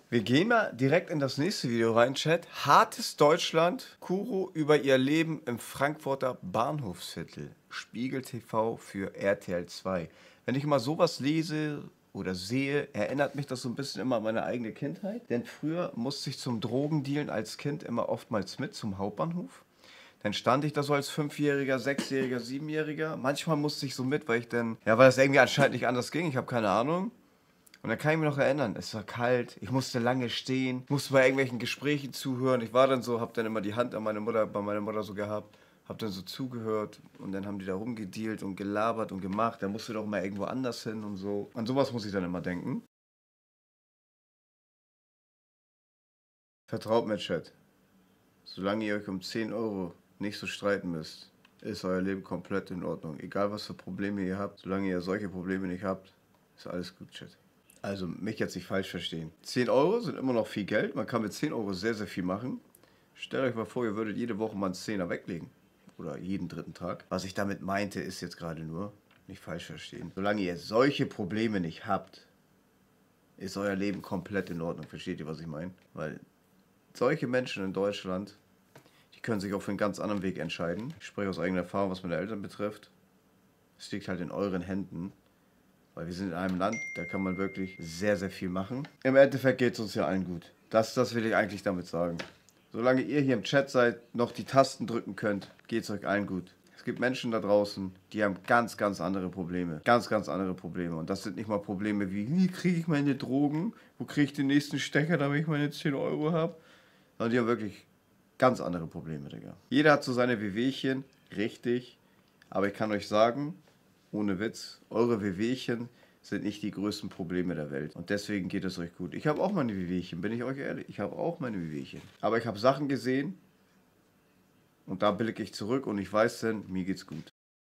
Wir gehen mal direkt in das nächste Video rein, Chat. Hartes Deutschland, Kuro über ihr Leben im Frankfurter Bahnhofsviertel. Spiegel TV für RTL 2. Wenn ich mal sowas lese oder sehe, erinnert mich das so ein bisschen immer an meine eigene Kindheit. Denn früher musste ich zum Drogendealen als Kind immer oftmals mit zum Hauptbahnhof. Dann stand ich da so als 5-Jähriger, 6-Jähriger, 7-Jähriger. Manchmal musste ich so mit, weil ich dann, ja, weil das irgendwie anscheinend nicht anders ging. Ich habe keine Ahnung. Und dann kann ich mich noch erinnern, es war kalt, ich musste lange stehen, musste bei irgendwelchen Gesprächen zuhören. Ich war dann so, hab dann immer die Hand an meine Mutter, bei meiner Mutter so gehabt, hab dann so zugehört und dann haben die da rumgedealt und gelabert und gemacht. Da musst du doch mal irgendwo anders hin und so. An sowas muss ich dann immer denken. Vertraut mir, Chat. Solange ihr euch um 10 Euro nicht so streiten müsst, ist euer Leben komplett in Ordnung. Egal was für Probleme ihr habt, solange ihr solche Probleme nicht habt, ist alles gut, Chat. Also mich jetzt nicht falsch verstehen. 10 Euro sind immer noch viel Geld. Man kann mit 10 Euro sehr, sehr viel machen. Stellt euch mal vor, ihr würdet jede Woche mal einen Zehner weglegen. Oder jeden dritten Tag. Was ich damit meinte, ist jetzt gerade nur, nicht falsch verstehen. Solange ihr solche Probleme nicht habt, ist euer Leben komplett in Ordnung. Versteht ihr, was ich meine? Weil solche Menschen in Deutschland, die können sich auch für einen ganz anderen Weg entscheiden. Ich spreche aus eigener Erfahrung, was meine Eltern betrifft. Es liegt halt in euren Händen. Weil wir sind in einem Land, da kann man wirklich sehr, sehr viel machen. Im Endeffekt geht es uns ja allen gut. Das will ich eigentlich damit sagen. Solange ihr hier im Chat seid, noch die Tasten drücken könnt, geht es euch allen gut. Es gibt Menschen da draußen, die haben ganz, ganz andere Probleme. Ganz, ganz andere Probleme. Und das sind nicht mal Probleme wie kriege ich meine Drogen? Wo kriege ich den nächsten Stecker, damit ich meine 10 Euro habe? Sondern die haben wirklich ganz andere Probleme, Digga. Jeder hat so seine Wehwehchen, richtig. Aber ich kann euch sagen, ohne Witz, eure Wehwehchen sind nicht die größten Probleme der Welt. Und deswegen geht es euch gut. Ich habe auch meine Wehwehchen, bin ich euch ehrlich. Ich habe auch meine Wehwehchen. Aber ich habe Sachen gesehen und da blicke ich zurück und ich weiß dann, mir geht's gut.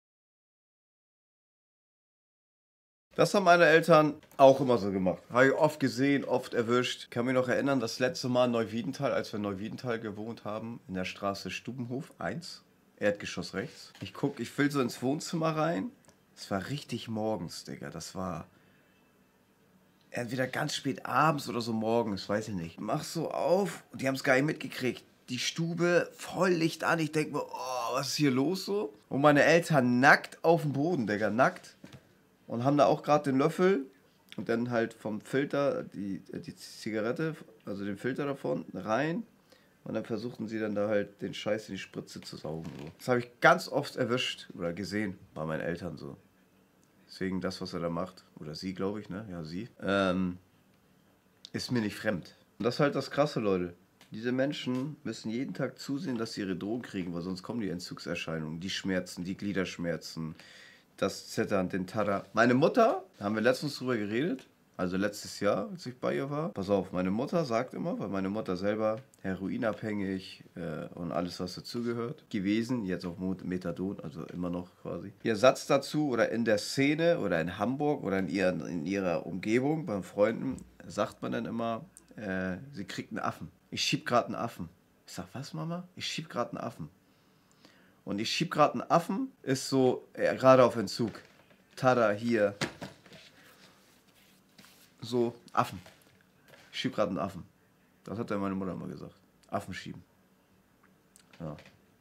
Das haben meine Eltern auch immer so gemacht. Habe ich oft gesehen, oft erwischt. Ich kann mich noch erinnern, das letzte Mal in Neuwiedental, als wir in Neuwiedental gewohnt haben, in der Straße Stubenhof 1, Erdgeschoss rechts. Ich will so ins Wohnzimmer rein. Es war richtig morgens, Digga. Das war entweder ganz spät abends oder so morgens, weiß ich nicht. Mach so auf und die haben es gar nicht mitgekriegt. Die Stube voll Licht an. Ich denke mir, oh, was ist hier los so? Und meine Eltern nackt auf dem Boden, Digga, nackt. Und haben da auch gerade den Löffel und dann halt vom Filter die Zigarette, also den Filter davon, rein. Und dann versuchten sie dann da halt den Scheiß in die Spritze zu saugen. So. Das habe ich ganz oft erwischt oder gesehen bei meinen Eltern so. Deswegen das, was er da macht, oder sie, glaube ich, ne? Ja, sie, ist mir nicht fremd. Und das ist halt das Krasse, Leute. Diese Menschen müssen jeden Tag zusehen, dass sie ihre Drogen kriegen, weil sonst kommen die Entzugserscheinungen, die Schmerzen, die Gliederschmerzen, das Zittern, den Tada. Meine Mutter, da haben wir letztens drüber geredet, also letztes Jahr, als ich bei ihr war. Pass auf, meine Mutter sagt immer, weil meine Mutter selber heroinabhängig und alles, was dazugehört, gewesen, jetzt auf Methadon, also immer noch quasi. Ihr Satz dazu oder in der Szene oder in Hamburg oder in ihrer Umgebung, beim Freunden, sagt man dann immer, sie kriegt einen Affen. Ich schieb gerade einen Affen. Ich sag, was, Mama? Ich schieb gerade einen Affen. Und ich schieb gerade einen Affen, ist so gerade auf Entzug. Tada, hier. So, Affen. Ich schieb gerade einen Affen. Das hat ja meine Mutter mal gesagt. Affen schieben. Ja.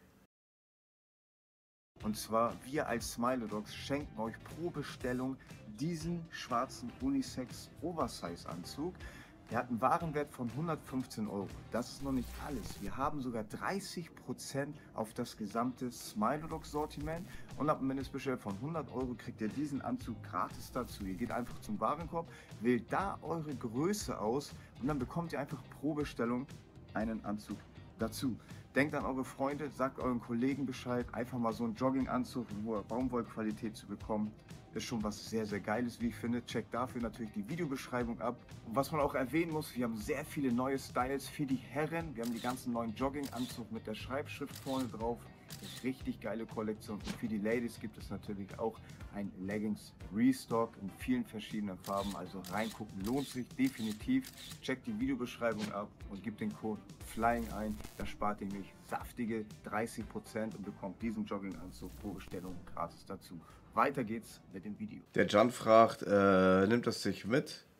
Und zwar, wir als Smile Dogs schenken euch pro Bestellung diesen schwarzen Unisex Oversize Anzug. Der hat einen Warenwert von 115 Euro. Das ist noch nicht alles. Wir haben sogar 30% auf das gesamte Smile Dogs Sortiment. Und ab einem Mindestbestellung von 100 Euro kriegt ihr diesen Anzug gratis dazu. Ihr geht einfach zum Warenkorb, wählt da eure Größe aus und dann bekommt ihr einfach pro Bestellung einen Anzug dazu. Denkt an eure Freunde, sagt euren Kollegen Bescheid. Einfach mal so einen Jogginganzug in hoher Baumwollqualität zu bekommen, ist schon was sehr, sehr Geiles, wie ich finde. Checkt dafür natürlich die Videobeschreibung ab. Und was man auch erwähnen muss, wir haben sehr viele neue Styles für die Herren. Wir haben die ganzen neuen Jogginganzug mit der Schreibschrift vorne drauf. Richtig geile Kollektion. Und für die Ladies gibt es natürlich auch ein Leggings Restock in vielen verschiedenen Farben. Also reingucken lohnt sich definitiv. Checkt die Videobeschreibung ab und gebt den Code FLYING ein. Da spart ihr nämlich saftige 30% und bekommt diesen Jogginganzug pro Bestellung gratis dazu. Weiter geht's mit dem Video. Der Can fragt, nimmt das sich mit?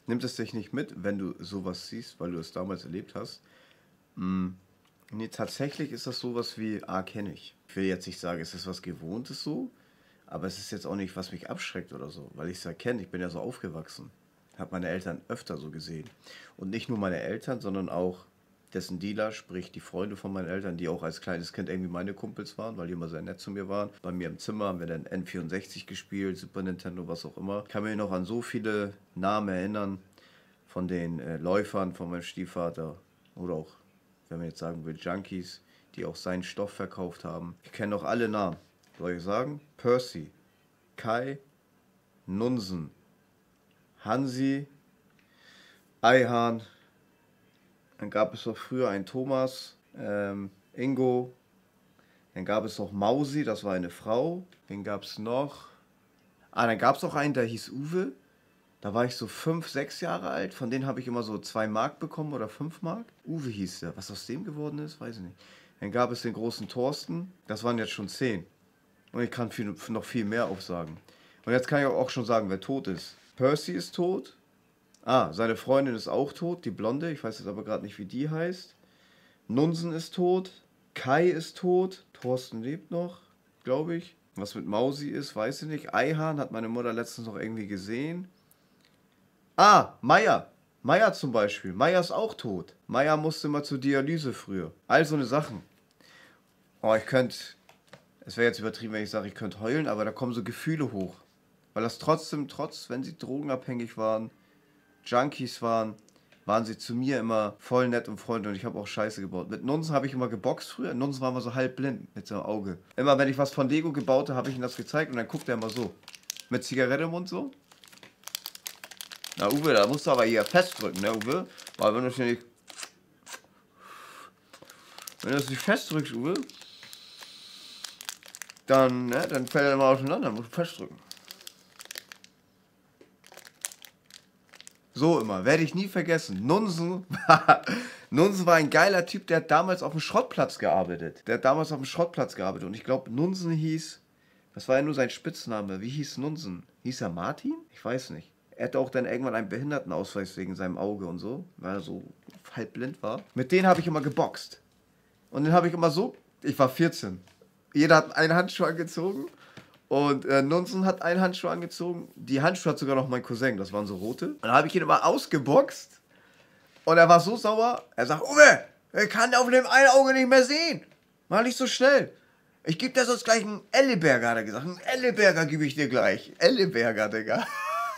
Nimmt es dich nicht mit, wenn du sowas siehst, weil du es damals erlebt hast? Nee, tatsächlich ist das sowas wie, kenne ich. Ich will jetzt nicht sagen, es ist was Gewohntes so, aber es ist jetzt auch nicht, was mich abschreckt oder so, weil ich es ja kenne. Ich bin ja so aufgewachsen. Habe meine Eltern öfter so gesehen. Und nicht nur meine Eltern, sondern auch dessen Dealer, sprich die Freunde von meinen Eltern, die auch als kleines Kind irgendwie meine Kumpels waren, weil die immer sehr nett zu mir waren. Bei mir im Zimmer haben wir dann N64 gespielt, Super Nintendo, was auch immer. Ich kann mich noch an so viele Namen erinnern von den Läufern von meinem Stiefvater oder auch, wenn man jetzt sagen will, Junkies, die auch seinen Stoff verkauft haben. Ich kenne noch alle Namen. Soll ich sagen? Percy, Kai, Nunsen, Hansi, Eihahn. Dann gab es noch früher einen Thomas, Ingo. Dann gab es noch Mausi, das war eine Frau. Wen gab es noch? Dann gab es auch einen, der hieß Uwe. Da war ich so 5, 6 Jahre alt. Von denen habe ich immer so 2 Mark bekommen oder 5 Mark. Uwe hieß der. Was aus dem geworden ist, weiß ich nicht. Dann gab es den großen Thorsten. Das waren jetzt schon 10. Und ich kann noch viel mehr aufsagen. Und jetzt kann ich auch schon sagen, wer tot ist. Percy ist tot. Seine Freundin ist auch tot, die Blonde. Ich weiß jetzt aber gerade nicht, wie die heißt. Nunsen ist tot. Kai ist tot. Thorsten lebt noch, glaube ich. Was mit Mausi ist, weiß ich nicht. Eihahn hat meine Mutter letztens noch irgendwie gesehen. Meier. Meier zum Beispiel. Meier ist auch tot. Meier musste mal zur Dialyse früher. All so eine Sachen. Es wäre jetzt übertrieben, wenn ich sage, ich könnte heulen, aber da kommen so Gefühle hoch. Weil das trotzdem, wenn sie drogenabhängig waren, Junkies waren sie zu mir immer voll nett und freundlich und ich habe auch Scheiße gebaut. Mit Nunsen habe ich immer geboxt früher. Nunsen war immer so halb blind mit seinem Auge. Immer wenn ich was von Lego gebaut habe, habe ich ihm das gezeigt und dann guckt er immer so. Mit Zigarette im Mund so. Na Uwe, da musst du aber hier festdrücken, ne Uwe? Weil wenn du das nicht festdrückst, Uwe, dann fällt er immer auseinander, musst du festdrücken. So immer, werde ich nie vergessen. Nunsen war ein geiler Typ, der hat damals auf dem Schrottplatz gearbeitet. Und ich glaube, Nunsen hieß, das war ja nur sein Spitzname. Wie hieß Nunsen? Hieß er Martin? Ich weiß nicht. Er hatte auch dann irgendwann einen Behindertenausweis wegen seinem Auge und so, weil er so halb blind war. Mit denen habe ich immer geboxt. Und den habe ich immer so, ich war 14. Jeder hat einen Handschuh angezogen. Und Nunsen hat einen Handschuh angezogen. Die Handschuhe hat sogar noch mein Cousin, das waren so rote. Und dann habe ich ihn immer ausgeboxt. Und er war so sauer. Er sagt, Uwe, ich kann auf dem einen Auge nicht mehr sehen. Mach nicht so schnell. Ich gebe dir sonst gleich einen Elleberger, hat er gesagt. Einen Elleberger gebe ich dir gleich. Elleberger, Digga.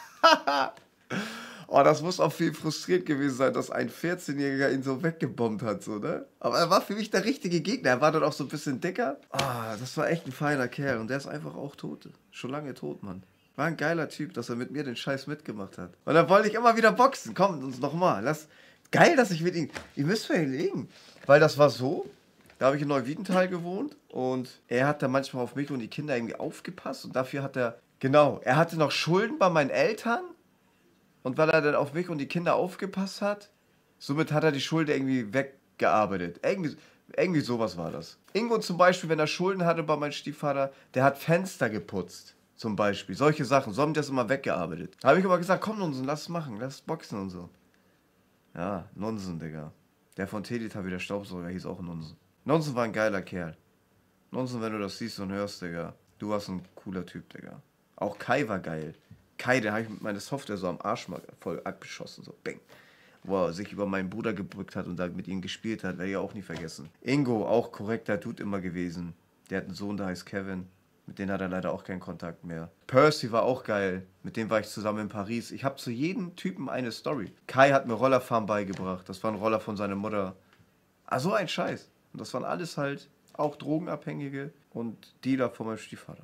Das muss auch viel frustriert gewesen sein, dass ein 14-Jähriger ihn so weggebombt hat, so, ne? Aber er war für mich der richtige Gegner. Er war dann auch so ein bisschen dicker. Das war echt ein feiner Kerl. Und der ist einfach auch tot. Schon lange tot, Mann. War ein geiler Typ, dass er mit mir den Scheiß mitgemacht hat. Und dann wollte ich immer wieder boxen. Komm, uns nochmal. Geil, dass ich mit ihm... Ihr müsst mir legen. Weil das war so... Da habe ich in Neuwiedental gewohnt. Und er hat da manchmal auf mich und die Kinder irgendwie aufgepasst. Und dafür hat er... Genau, er hatte noch Schulden bei meinen Eltern. Und weil er dann auf mich und die Kinder aufgepasst hat, somit hat er die Schulden irgendwie weggearbeitet. Irgendwie sowas war das. Ingo zum Beispiel, wenn er Schulden hatte bei meinem Stiefvater, der hat Fenster geputzt. Zum Beispiel. Solche Sachen. So haben die das immer weggearbeitet. Da habe ich immer gesagt, komm Nunsen, lass es machen. Lass boxen und so. Ja, Nunsen, Digga. Der von Teletubby, der Staubsauger, hieß auch Nunsen. Nunsen war ein geiler Kerl. Nunsen, wenn du das siehst und hörst, Digga. Du warst ein cooler Typ, Digga. Auch Kai war geil. Kai, den habe ich mit meiner Software so am Arsch mal voll abgeschossen, so bang. Wo er sich über meinen Bruder gebückt hat und da mit ihm gespielt hat, werde ich auch nie vergessen. Ingo, auch korrekter Dude immer gewesen. Der hat einen Sohn, der heißt Kevin. Mit dem hat er leider auch keinen Kontakt mehr. Percy war auch geil. Mit dem war ich zusammen in Paris. Ich habe zu jedem Typen eine Story. Kai hat mir Rollerfahren beigebracht. Das war ein Roller von seiner Mutter. So ein Scheiß. Und das waren alles halt auch Drogenabhängige und Dealer von meinem Stiefvater.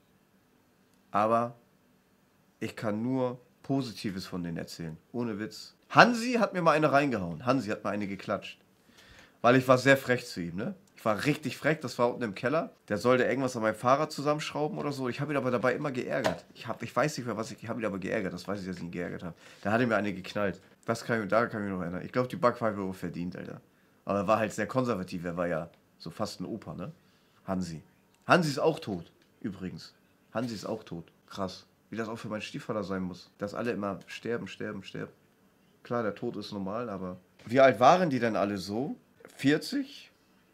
Aber ich kann nur Positives von denen erzählen. Ohne Witz. Hansi hat mir mal eine reingehauen. Hansi hat mir eine geklatscht. Weil ich war sehr frech zu ihm, ne? Ich war richtig frech, das war unten im Keller. Der sollte irgendwas an meinem Fahrrad zusammenschrauben oder so. Ich habe ihn aber dabei immer geärgert. Ich weiß nicht mehr, ich habe ihn aber geärgert. Das weiß ich, dass ich ihn geärgert habe. Da hat er mir eine geknallt. Da kann ich mich noch erinnern. Ich glaube, die Backpfeife wurde verdient, Alter. Aber er war halt sehr konservativ. Er war ja so fast ein Opa, ne? Hansi. Hansi ist auch tot, übrigens. Hansi ist auch tot. Krass. Wie das auch für meinen Stiefvater sein muss. Dass alle immer sterben. Klar, der Tod ist normal, aber... Wie alt waren die denn alle so? 40?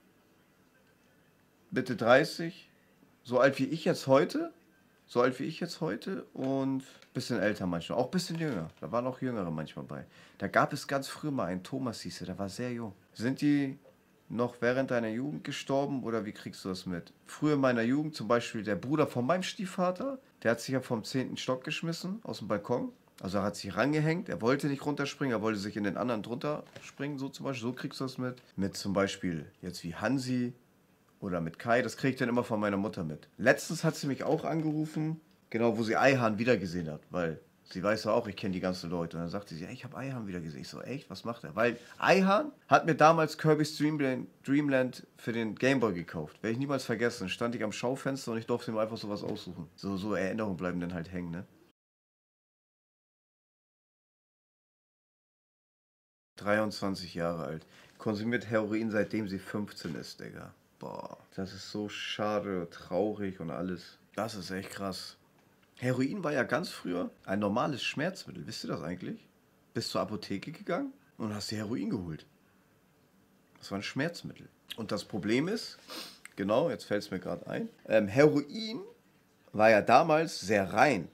Mitte 30? So alt wie ich jetzt heute? So alt wie ich jetzt heute und bisschen älter manchmal. Auch bisschen jünger. Da waren auch Jüngere manchmal bei. Da gab es ganz früh mal einen, Thomas hieß er, der war sehr jung. Sind die noch während deiner Jugend gestorben oder wie kriegst du das mit? Früher in meiner Jugend zum Beispiel der Bruder von meinem Stiefvater, der hat sich ja vom 10. Stock geschmissen aus dem Balkon. Also er hat sich rangehängt, er wollte nicht runterspringen, er wollte sich in den anderen drunter springen, so zum Beispiel. So kriegst du das mit. Mit zum Beispiel jetzt wie Hansi oder mit Kai, das kriege ich dann immer von meiner Mutter mit. Letztens hat sie mich auch angerufen, genau, wo sie Eihahn wiedergesehen hat, weil sie weiß ja auch, ich kenne die ganzen Leute. Und dann sagte sie, ey, ich habe Eihahn wieder gesehen. Ich so, echt, was macht er? Weil Eihahn hat mir damals Kirby's Dreamland für den Gameboy gekauft. Werde ich niemals vergessen. Stand ich am Schaufenster und ich durfte mir einfach sowas aussuchen. So Erinnerungen bleiben dann halt hängen, ne? 23 Jahre alt. Konsumiert Heroin seitdem sie 15 ist, Digga. Boah, das ist so schade, traurig und alles. Das ist echt krass. Heroin war ja ganz früher ein normales Schmerzmittel. Wisst ihr das eigentlich? Bist zur Apotheke gegangen und hast dir Heroin geholt. Das war ein Schmerzmittel. Und das Problem ist, genau, jetzt fällt es mir gerade ein, Heroin war ja damals sehr rein.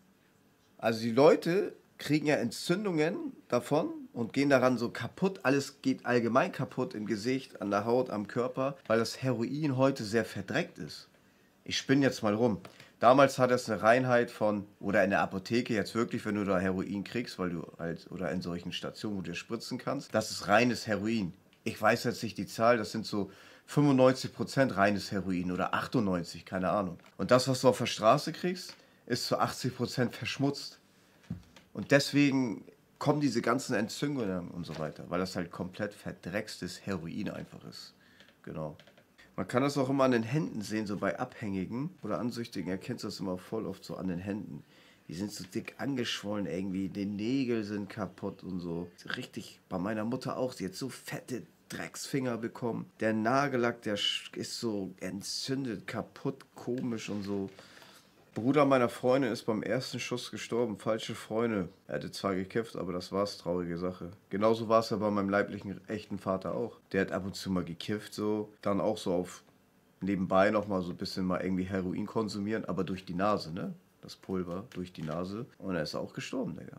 Also die Leute kriegen ja Entzündungen davon und gehen daran so kaputt. Alles geht allgemein kaputt im Gesicht, an der Haut, am Körper, weil das Heroin heute sehr verdreckt ist. Ich spinne jetzt mal rum. Damals hat es eine Reinheit von, oder in der Apotheke jetzt wirklich, wenn du da Heroin kriegst, weil du halt, oder in solchen Stationen, wo du dir spritzen kannst, das ist reines Heroin. Ich weiß jetzt nicht die Zahl, das sind so 95% reines Heroin oder 98, keine Ahnung. Und das, was du auf der Straße kriegst, ist zu 80% verschmutzt. Und deswegen kommen diese ganzen Entzündungen und so weiter, weil das halt komplett verdreckstes Heroin einfach ist. Genau. Man kann das auch immer an den Händen sehen, so bei Abhängigen oder Ansüchtigen erkennst du das immer voll oft so an den Händen. Die sind so dick angeschwollen irgendwie, die Nägel sind kaputt und so. Richtig, bei meiner Mutter auch, sie hat so fette Drecksfinger bekommen. Der Nagellack, der ist so entzündet, kaputt, komisch und so. Bruder meiner Freundin ist beim ersten Schuss gestorben. Falsche Freunde. Er hatte zwar gekifft, aber das war's, traurige Sache. Genauso war es ja bei meinem leiblichen, echten Vater auch. Der hat ab und zu mal gekifft, so. Dann auch so auf nebenbei nochmal so ein bisschen mal irgendwie Heroin konsumieren, aber durch die Nase, ne? Das Pulver durch die Nase. Und er ist auch gestorben, Digga.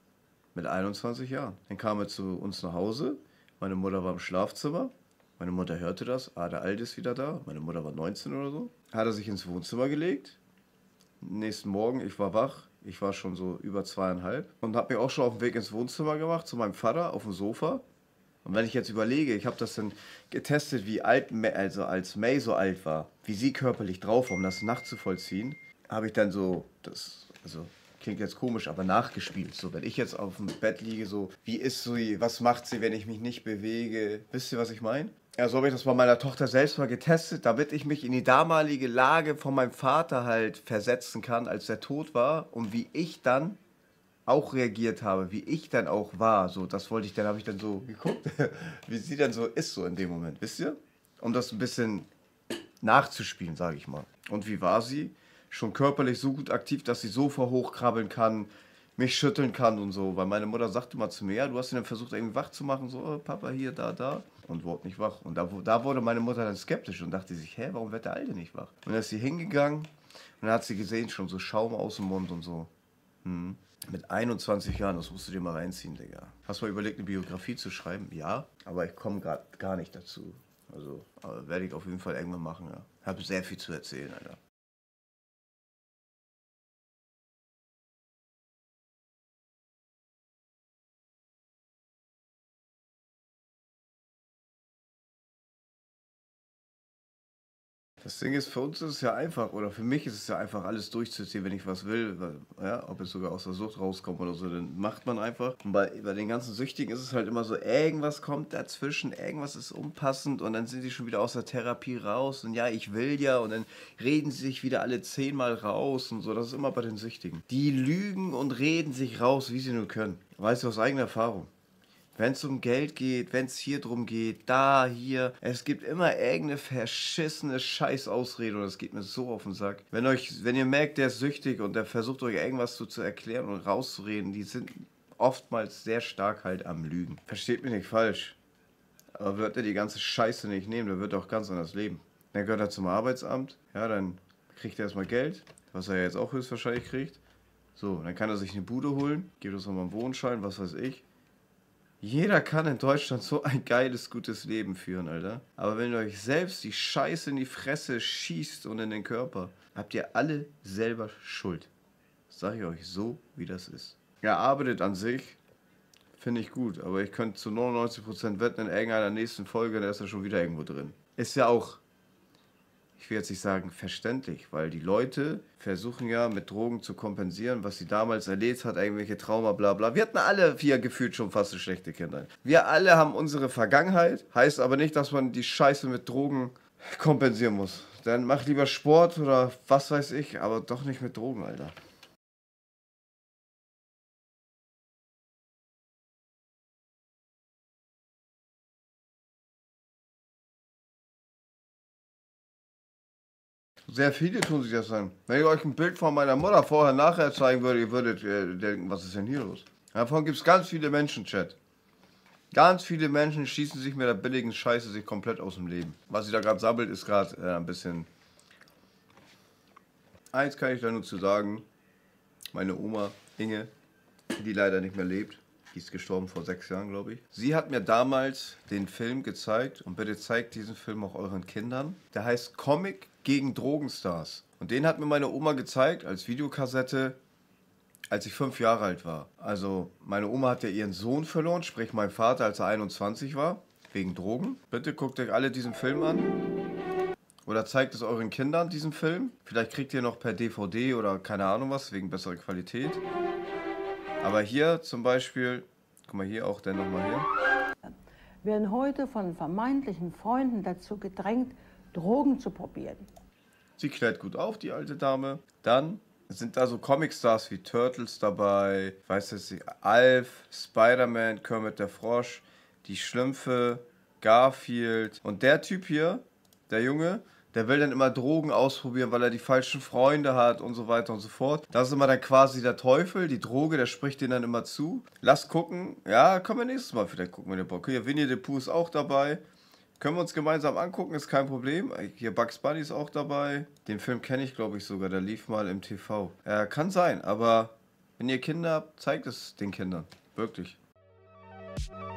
Mit 21 Jahren. Dann kam er zu uns nach Hause. Meine Mutter war im Schlafzimmer. Meine Mutter hörte das. Ah, der Alte ist wieder da. Meine Mutter war 19 oder so. Hat er sich ins Wohnzimmer gelegt. Nächsten Morgen, ich war wach, ich war schon so über 2,5 und habe mich auch schon auf den Weg ins Wohnzimmer gemacht, zu meinem Vater auf dem Sofa. Und wenn ich jetzt überlege, ich habe das dann getestet, wie alt, also als May so alt war, wie sie körperlich drauf war, um das nachzuvollziehen, habe ich dann so, das, also klingt jetzt komisch, aber nachgespielt. So, wenn ich jetzt auf dem Bett liege, so, wie ist sie, was macht sie, wenn ich mich nicht bewege? Wisst ihr, was ich meine? Ja, so habe ich das bei meiner Tochter selbst mal getestet, damit ich mich in die damalige Lage von meinem Vater halt versetzen kann, als er tot war und wie ich dann auch reagiert habe, wie ich dann auch war. So, das wollte ich dann, habe ich dann so geguckt, wie sie dann so ist, so in dem Moment, wisst ihr? Um das ein bisschen nachzuspielen, sage ich mal. Und wie war sie? Schon körperlich so gut aktiv, dass sie Sofa hochkrabbeln kann, mich schütteln kann und so. Weil meine Mutter sagte mal zu mir, ja, du hast ihn dann versucht, irgendwie wach zu machen, so, oh, Papa, hier, da. Und wurde nicht wach. Und da wurde meine Mutter dann skeptisch und dachte sich, hä, warum wird der Alte nicht wach? Und dann ist sie hingegangen und dann hat sie gesehen, schon so Schaum aus dem Mund und so. Hm. Mit 21 Jahren, das musst du dir mal reinziehen, Digga. Hast du mal überlegt, eine Biografie zu schreiben? Ja, aber ich komme gerade gar nicht dazu. Also, aber werde ich auf jeden Fall irgendwann machen, ja. Habe sehr viel zu erzählen, Alter. Das Ding ist, für uns ist es ja einfach, oder für mich ist es ja einfach, alles durchzuziehen, wenn ich was will. Weil, ja, ob es sogar aus der Sucht rauskommt oder so, dann macht man einfach. Und bei den ganzen Süchtigen ist es halt immer so, irgendwas kommt dazwischen, irgendwas ist unpassend und dann sind sie schon wieder aus der Therapie raus und ja, ich will ja und dann reden sie sich wieder alle 10-mal raus und so. Das ist immer bei den Süchtigen. Die lügen und reden sich raus, wie sie nur können. Weißt du aus eigener Erfahrung. Wenn es um Geld geht, wenn es hier drum geht, da, hier. Es gibt immer irgendeine verschissene Scheißausrede und das geht mir so auf den Sack. Wenn ihr merkt, der ist süchtig und der versucht euch irgendwas zu erklären und rauszureden, die sind oftmals sehr stark halt am Lügen. Versteht mich nicht falsch. Aber wird er die ganze Scheiße nicht nehmen, dann wird er auch ganz anders leben. Dann gehört er zum Arbeitsamt, ja, dann kriegt er erstmal Geld, was er jetzt auch höchstwahrscheinlich kriegt. So, dann kann er sich eine Bude holen, gibt uns nochmal einen Wohnschein, was weiß ich. Jeder kann in Deutschland so ein geiles, gutes Leben führen, Alter. Aber wenn ihr euch selbst die Scheiße in die Fresse schießt und in den Körper, habt ihr alle selber Schuld. Das sage ich euch so, wie das ist. Er arbeitet an sich, finde ich gut, aber ich könnte zu 99% wetten, in irgendeiner nächsten Folge, da ist er schon wieder irgendwo drin. Ist ja auch, ich will jetzt nicht sagen verständlich, weil die Leute versuchen ja mit Drogen zu kompensieren, was sie damals erlebt hat, irgendwelche Trauma, bla bla. Wir hatten alle vier gefühlt schon fast eine schlechte Kindheit. Wir alle haben unsere Vergangenheit, heißt aber nicht, dass man die Scheiße mit Drogen kompensieren muss. Dann mach lieber Sport oder was weiß ich, aber doch nicht mit Drogen, Alter. Sehr viele tun sich das an. Wenn ich euch ein Bild von meiner Mutter vorher nachher zeigen würde, ihr würdet denken, was ist denn hier los? Davon gibt es ganz viele Menschen, Chat. Ganz viele Menschen schießen sich mit der billigen Scheiße sich komplett aus dem Leben. Was sie da gerade sabbelt, ist gerade ein bisschen... Eins kann ich da nur zu sagen. Meine Oma, Inge, die leider nicht mehr lebt. Die ist gestorben vor 6 Jahren, glaube ich. Sie hat mir damals den Film gezeigt und bitte zeigt diesen Film auch euren Kindern. Der heißt Comic gegen Drogenstars. Und den hat mir meine Oma gezeigt als Videokassette, als ich 5 Jahre alt war. Also meine Oma hat ja ihren Sohn verloren, sprich mein Vater, als er 21 war, wegen Drogen. Bitte guckt euch alle diesen Film an. Oder zeigt es euren Kindern, diesen Film. Vielleicht kriegt ihr noch per DVD oder keine Ahnung was, wegen besserer Qualität. Aber hier zum Beispiel, guck mal hier auch, dann nochmal hier. Werden heute von vermeintlichen Freunden dazu gedrängt, Drogen zu probieren. Sie klärt gut auf, die alte Dame. Dann sind da so Comicstars wie Turtles dabei, weiß jetzt nicht, Alf, Spider-Man, Kermit der Frosch, die Schlümpfe, Garfield. Und der Typ hier, der Junge, der will dann immer Drogen ausprobieren, weil er die falschen Freunde hat und so weiter und so fort. Das ist immer dann quasi der Teufel, die Droge, der spricht denen dann immer zu. Lasst gucken. Ja, können wir nächstes Mal vielleicht gucken, wenn ihr Bock. Hier, Winnie the Pooh ist auch dabei. Können wir uns gemeinsam angucken, ist kein Problem. Hier, Bugs Bunny ist auch dabei. Den Film kenne ich, glaube ich, sogar. Der lief mal im TV. Kann sein, aber wenn ihr Kinder habt, zeigt es den Kindern. Wirklich.